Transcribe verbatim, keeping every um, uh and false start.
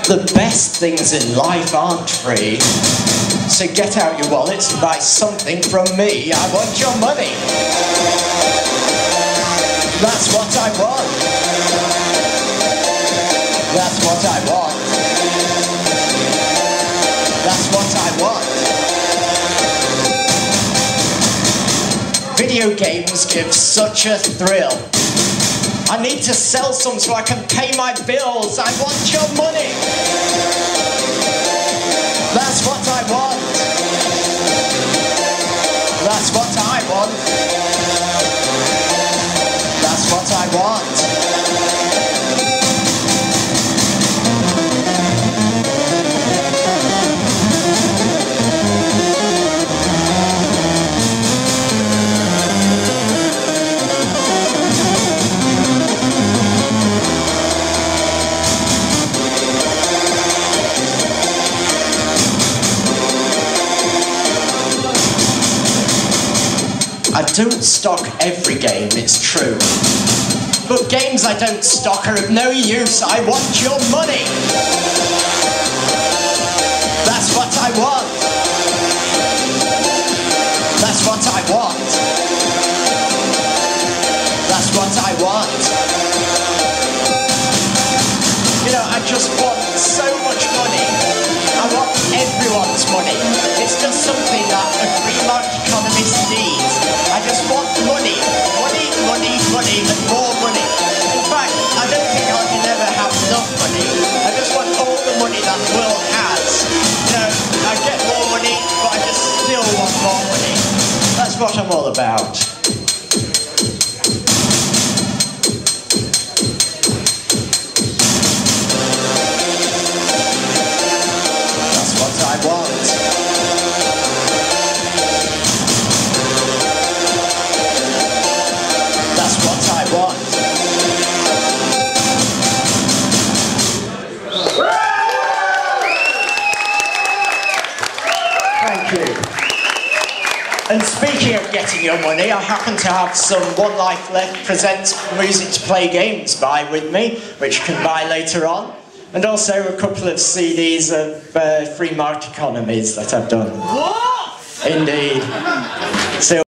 The best things in life aren't free. So get out your wallets and buy something from me. I want your money. That's what I want. That's what I want. That's what I want. Video games give such a thrill. I need to sell some so I can pay my bills. I want your money. That's what I want. That's what I want. That's what I want. I don't stock every game, it's true. But games I don't stock are of no use. I want your money. That's what I want. That's what I want. That's what I want. You know, I just want so much money. I want everyone's money. It's just something that a free market economist needs. I just want money. Money, money, money, and more money. In fact, I don't think I can ever have enough money. I just want all the money that the world has. You know, I get more money, but I just still want more money. That's what I'm all about. That's what I want. That's what I want. Thank you. And speaking of getting your money, I happen to have some One Life Left Presents music to play games by with me, which you can buy later on. And also a couple of C Ds of uh, free market economies that I've done. What? Indeed. So